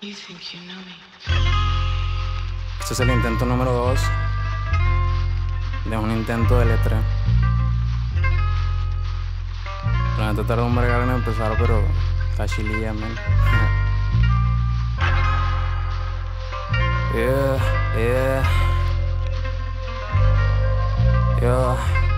Este es el intento número 2 de un intento de letra. La neta tardó un vergal en empezar, pero casi lía, man. Yeah, yeah. Yeah.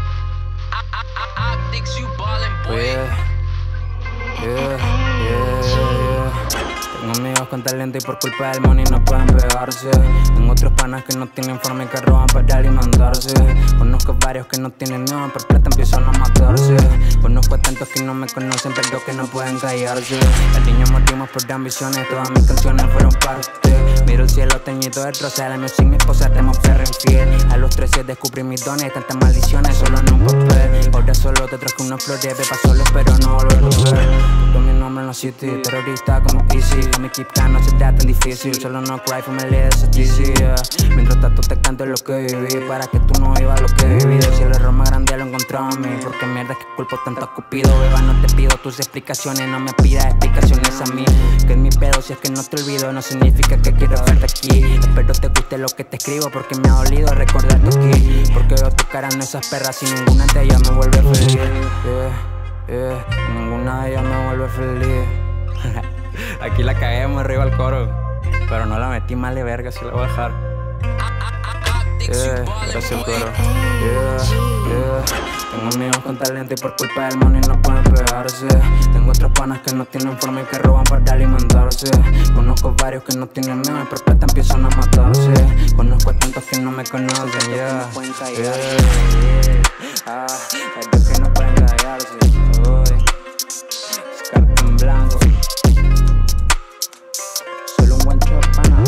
Yeah, yeah, yeah. Tengo amigos con talento y por culpa del money no pueden pegarse. Tengo otros panas que no tienen forma y que roban para alimentarse. Conozco varios que no tienen nada, por plata empiezan a matarse. Conozco a tantos que no me conocen, pero que no pueden callarse. El niño morimos por ambiciones, todas mis canciones fueron parte. Miro el cielo teñido de rosa, la music mi esposa te mostré infiel. A los 13 descubrí mis dones, tantas maldiciones solo en un papel. Ahora solo te traje unos flores, pa' solo espero no volverlo a ver. Con mi nombre en la city, terrorista como Easy. Con mi keep calm no será tan difícil, solo no cry for my legs, easy, yeah. Mientras tanto te canto lo que viví, para que tú no vivas lo que he vivido. Si el error más grande lo encontró a mí, porque mierda es que culpo tanto a Cupido. Beba, no te pido tus explicaciones, no me pidas explicaciones a mí. Que es mi pedo, si es que no te olvido, no significa que quiero verte aquí. Espero te guste lo que te escribo, porque me ha dolido recordarte aquí. Porque veo tu cara en esas perras y ninguna de ellas me vuelve feliz, ninguna de ellas me vuelve feliz. Aquí la cagué muy arriba al coro, pero no la metí mal de verga, si la voy a dejar. Gracias al coro. Tengo amigos con talento y por culpa del money no pueden pegarse. Tengo otros panas que no tienen forma y que roban para alimentarse. Conozco varios que no tienen nada, por plata empiezan a matarse. Conozco a tantos que no me conocen, yeah. Tantos que no pueden callarse. Carta en blanco. Solo un buen shot, pana.